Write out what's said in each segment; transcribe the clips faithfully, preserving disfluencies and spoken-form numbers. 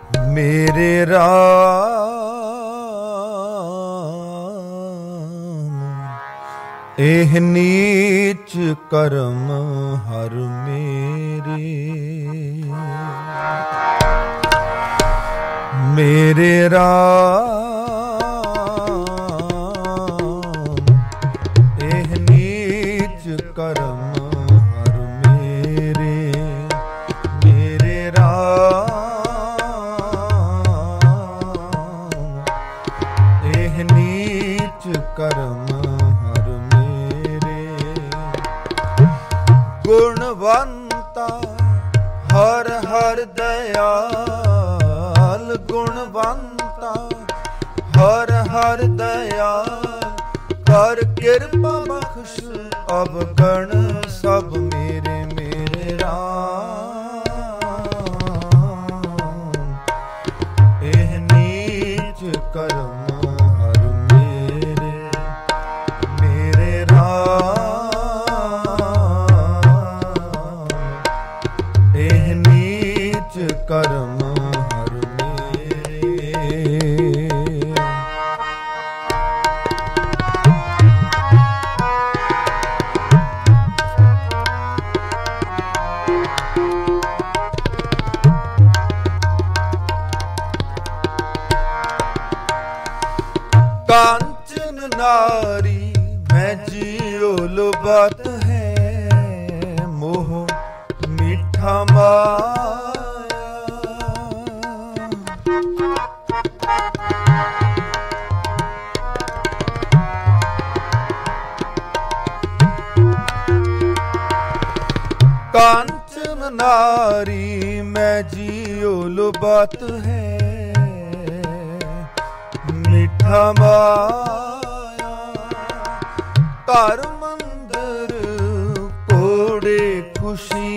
मेरे राम एह नीच कर्म हर मेरे, मेरे राम एह नीच कर्म हर मेरे, मेरे राम एह नीच कर्म गुणवंता हर हर दयाल, गुणवंता हर हर दयाल, कर कृपा बख्श अवगण सब मेरे, मेरे राम एह नीच कर्म हर मेरे, मेरे राम कर्म हर मेरे। कांचन नारी मैं जियो लुबत है, मोह मीठा माया, कांचन नारी मैं जियो लुबत है, मीठा माया घर मंदिर कोड़े खुशी,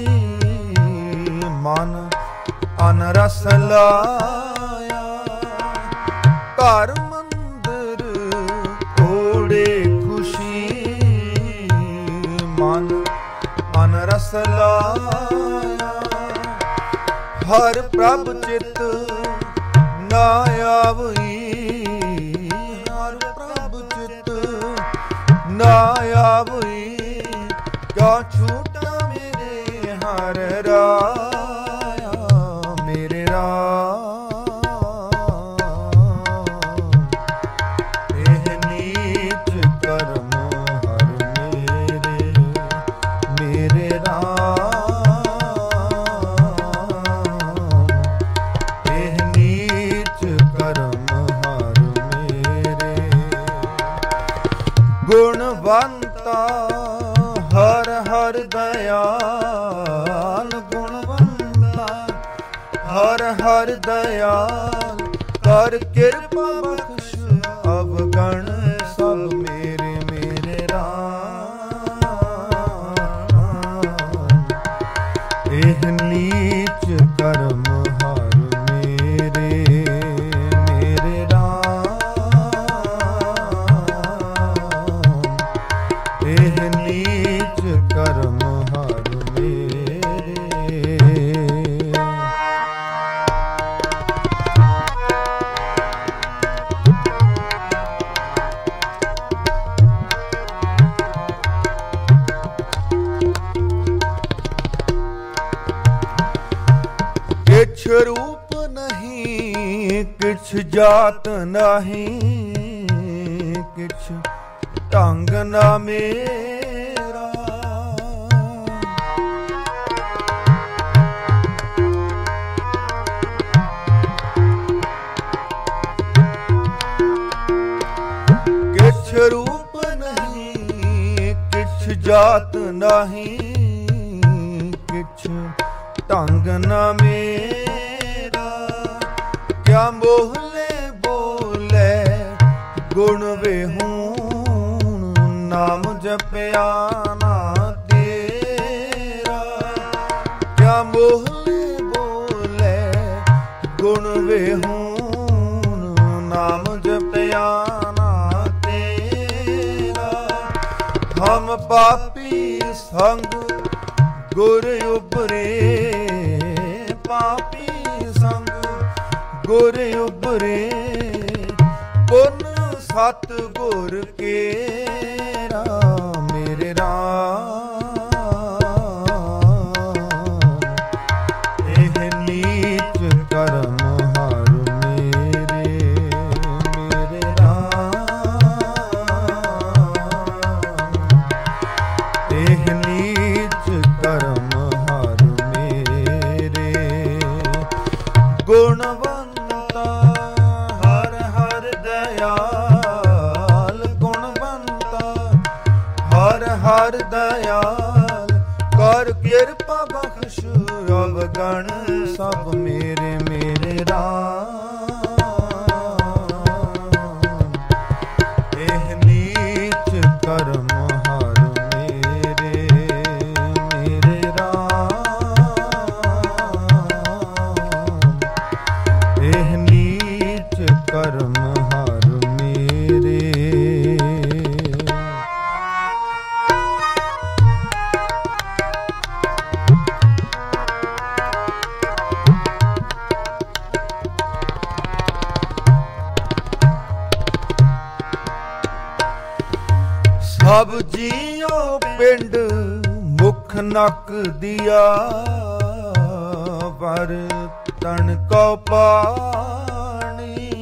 मन अनरस लाया घर मंदिर कोड़े खुशी, मन अनरस लाया हर प्रभ चित ना आवई, हर प्रभ चित ना आवई, क्या छूटा मेरे हर राया, मेरे राम एह नीच कर्म हर मेरे, मेरे राम एह नीच कर्म हर मेरे। गुणवंता हर हर दयाल, गुणवंता हर हर दयाल, कर कृपा बख्श अवगण सब मेरे, मेरे राम एह नीच कर्म हर मेरे, मेरे राम एह नीच कर्म हर मेरे। किछ रूप नहीं किछ जात नहीं, किछ ढंग ना मेरा, किछ रूप नहीं किछ जात नहीं, किछ ढंग ना मेरा, क्या मोहले बोले गुण विहूण, नाम जपया ना तेरा, क्या मोहले बोले गुण विहूण, नाम जपया ना तेरा, हम पापी संग गुर उबरे, पापी संग ਗੁਰ ਉਬਰੇ ਪੁਨ ਸਤ ਗੁਰ ਕੇਰਾ ਮੇਰੇ ਰਾਮ ਇਹ ਨੀਚ ਕਰਮ ਹਰ ਮੇਰੇ ਮੇਰੇ ਰਾਮ ਇਹ ਨੀਚ ਕਰਮ ਹਰ ਮੇਰੇ ਗੁਣਵੰਤਾ ਹਰ ਹਰ ਦਇਆਲ ਗੁਣਵੰਤਾ ਹਰ ਹਰ ਦਇਆਲ ਕਰ ਕਿਰਪਾ ਬਖਸ਼ ਅਵਗਣ ਸਭ ਮੇਰੇ ਮੇਰੇ ਰਾਮ ਇਹ ਨੀਚ ਕਰਮ ਹਰ ਮੇਰੇ ਮੇਰੇ ਰਾਮ ਇਹ ਨੀਚ ਕਰਮ ਹਰ ਮੇਰੇ ਸਭ ਜੀਓ ਪਿੰਡ ਮੁਖ ਨਕ ਦਿਆ ਵਰ ਤਨ ਕੋ ਪਾਣੀ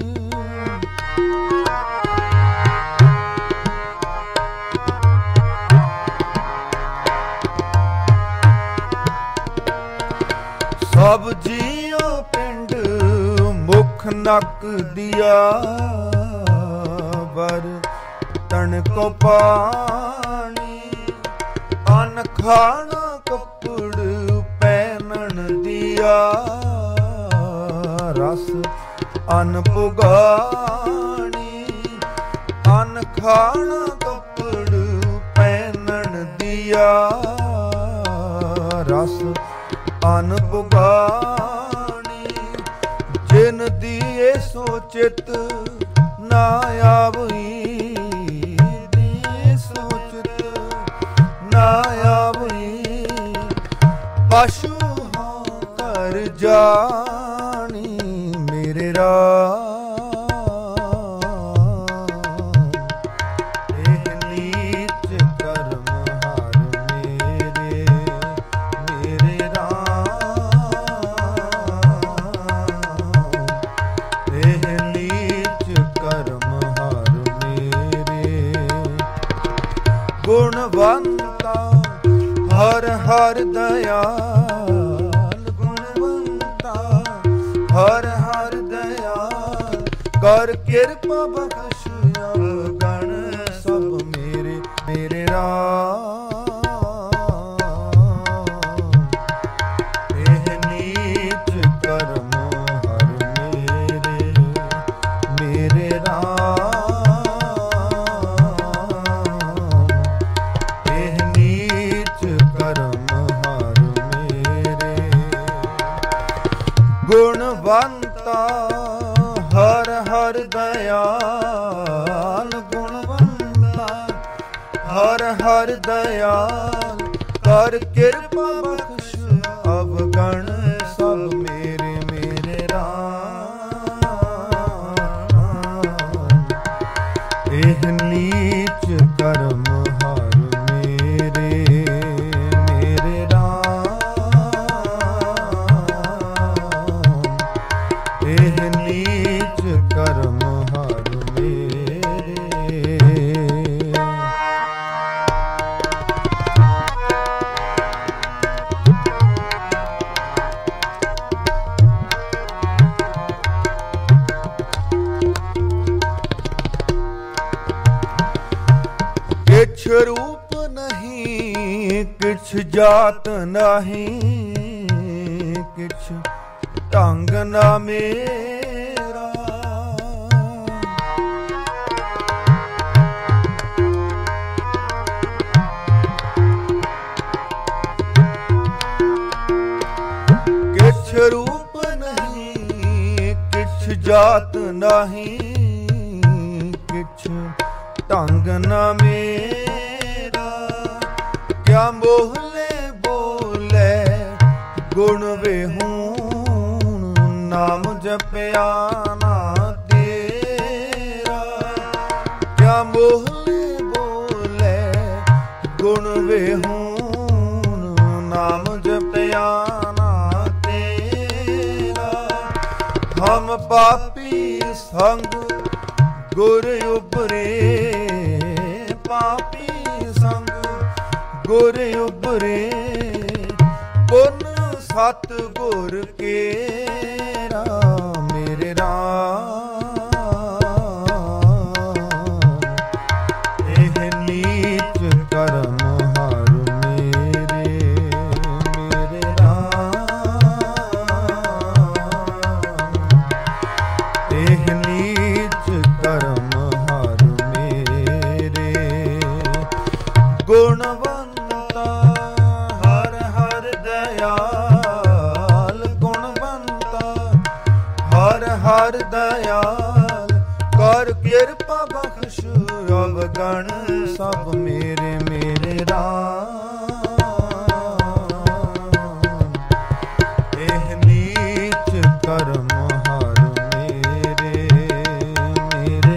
ਸਭ ਜੀਓ ਪਿੰਡ ਮੁਖ ਨਕ ਦਿਆ ਵਰ ਤਨ ਕੋ ਪਾਣੀ ਅਨ ਖਾਣਾ ਕੱਪੜ ਪਹਿਨਣ ਦਿਆ ਰਸ ਅਨ ਪੁਗਾਣੀ ਅਨ ਖਾਣਾ ਕੱਪੜ ਪਹਿਨਣ ਦਿਆ ਰਸ ਅਨ ਪੁਗਾਣੀ ਜਿਨ ਦੀਏ ਸੋਚਿਤ ਨਾ ਆਵਈ ਪਸ਼ੂ ਹਾਂ ਕਰ ਜਾਣੀ ਮੇਰੇ ਰਾਮ ਇਹ ਨੀਚ ਕਰਮ ਹਰ ਮੇਰੇ ਮੇਰੇ ਰਾਮ ਇਹ ਨੀਚ ਕਰਮ ਹਰ ਮੇਰੇ ਗੁਣਵੰਤਾ ਹਰ ਹਰ ਦਇਆਲ ਗੁਣਵੰਤਾ ਹਰ ਹਰ ਦਇਆਲ ਕਰ ਕਿਰਪਾ ਬਖਸ਼ ਅਵਗਣ ਸਭ ਮੇਰੇ ਮੇਰੇ ਰਾਮ ਇਹ ਨੀਚ ਕਰਮ ਹਰ ਮੇਰੇ ਮੇਰੇ ਰਾਮ ਇਹ ਨੀਚ ਕਰਮ ਹਰ ਮੇਰੇ ਗੁਣਵੰਤਾ ਹਰ ਹਰ ਦਇਆਲ ਗੁਣਵੰਤਾ ਹਰ ਹਰ ਦਇਆਲ ਕਰ ਕਿਰਪਾ ਬਖਸ਼ ਅਵਗਣ ਸਭ ਮੇਰੇ ਮੇਰੇ ਰਾਮ ਇਹ ਨੀਚ ਕਰਮ ਹਰ ਮੇਰੇ ਮੇਰੇ ਰਾਮ ਇਹ ਨੀਚ ਕਰਮ ਹਰ ਮੇਰੇ किछ रूप नहीं किछ जात नहीं किछ ढंग ना मेरा किछ रूप नहीं किछ जात नहीं किछ ढंग न मेरा क्या मोहले बोले गुण विहून नाम जपया ना तेरा, क्या मोहले बोले गुण विहून, नाम जपया ना तेरा। हम पापी संग गुर उबरे, पापी संग गुर उबरे, पुन सत गुर केरा। मेरे राम एह नीच कर्म हर मेरे, मेरे राम एह नीच कर्म हर मेरे। गुणवंता हर हर दयाल, गुणवंता हर हर दयाल, कर किरपा बख्श अवगण सब मेरे, मेरे राम एह नीच कर्म हर मेरे, मेरे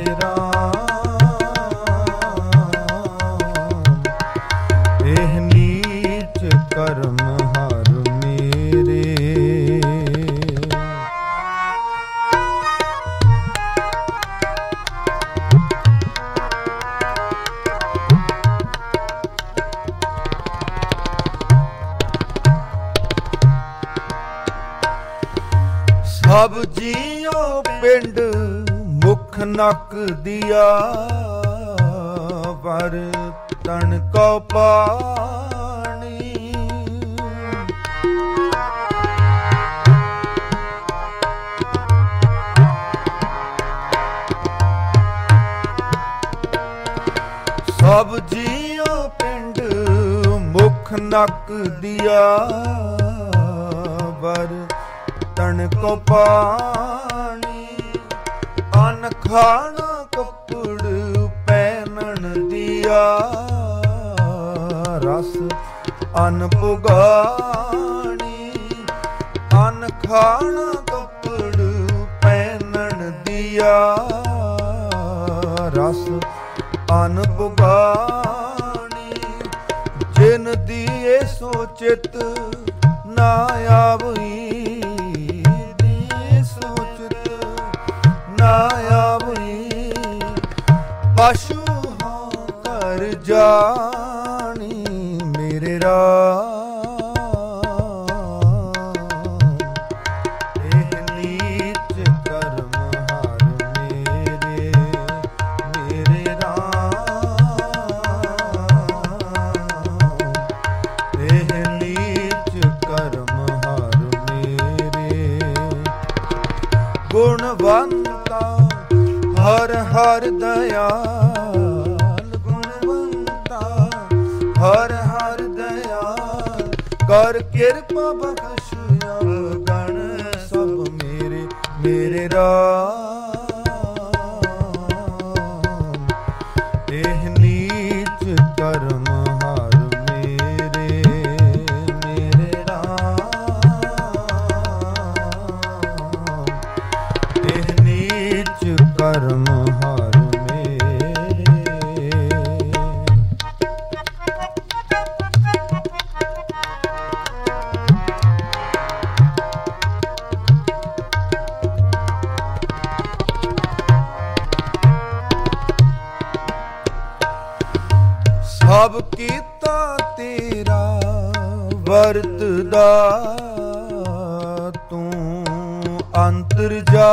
राम एह नीच कर्म हर मेरे। सब जियो पिंड मुख नक दिया, पर तन को पानी। सब जियो पिंड मुख नक दिया, पर तन को पानी। अन खाना कपड़ पहनन दिया, रस अन पुगानी। अन खाना कपड़ पहनन दिया, रस अन पुगानी। जिन दिए सोचित ना आवई, पशु होकर जानी। मेरे राम एह नीच कर्म हर मेरे, मेरे राम एह नीच कर्म हर मेरे। गुणवंता हर हर दयाल, गुणवंता हर हर दयाल, कर किरपा बख्श अवगण सब मेरे, मेरे राम एह नीच कर्म हर मेरे, मेरे राम एह नीच कर्म हर मेरे। सब कीता तेरा वरतदा, तू अंतर जा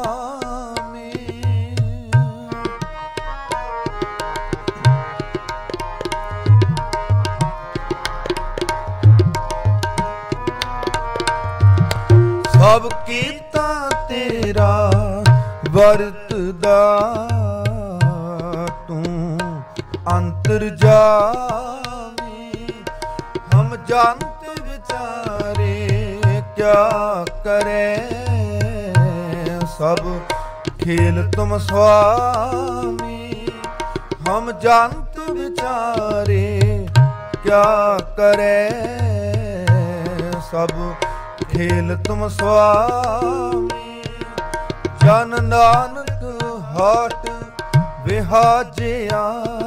सब कीता तेरा वरतदा, तू अंतर्जामी। हम जानते विचारे क्या करे, सब खेल तुम स्वामी। हम जानते विचारे क्या करे, सब खेल तुम स्वामी। ਜਨ ਨਾਨਕ ਹਾਟ ਵਿਹਾਜਿਆ,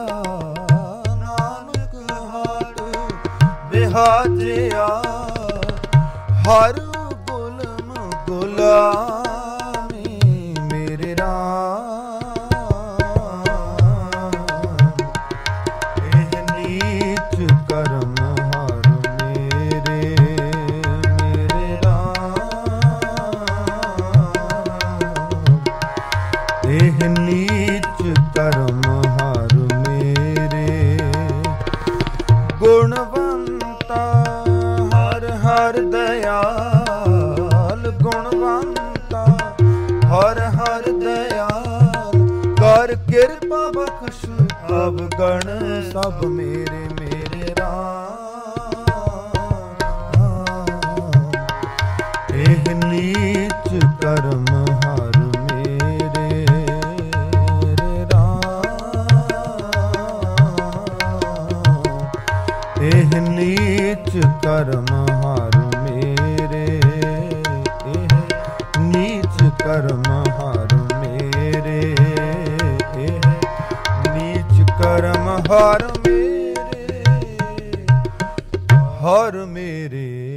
ਨਾਨਕ ਹਾਟ ਵਿਹਾਜਿਆ, ਹਰ ਗੁਲਮ ਗੁਲਾਮੀ ਮੇਰੇ ਰਾਮ। ਇਹ ਨੀਚ ਕਰਮ ਹਰ ਮੇਰੇ ਮੇਰੇ ਰਾਮ। ਇਹ ਨੀਚ ਕਰਮ ਹਰ ਮੇਰੇ, ਗੁਣਵੰਤਾ ਹਰ ਹਰ ਦਇਆਲ, ਗੁਣਵੰਤਾ ਹਰ ਹਰ ਦਇਆਲ, ਕਰ ਕਿਰਪਾ ਬਖਸ਼ ਅਵਗਣ ਸਭ ਮੇਰੇ ਮੇਰੇ ਰਾਮ। ਇਹ ਨੀਚ ਕਰਮ ਹਰ ਮੇਰੇ ਰਾਮ। ਇਹ ਨੀਚ ਕਰਮ ਹਰ ਮੇਰੇ, ਇਹ ਨੀਚ ਕਰਮ ਹਰ ਮੇਰੇ, ਇਹ ਨੀਚ ਕਰਮ ਹਰ ਮੇਰੇ, ਹਰ ਮੇਰੇ।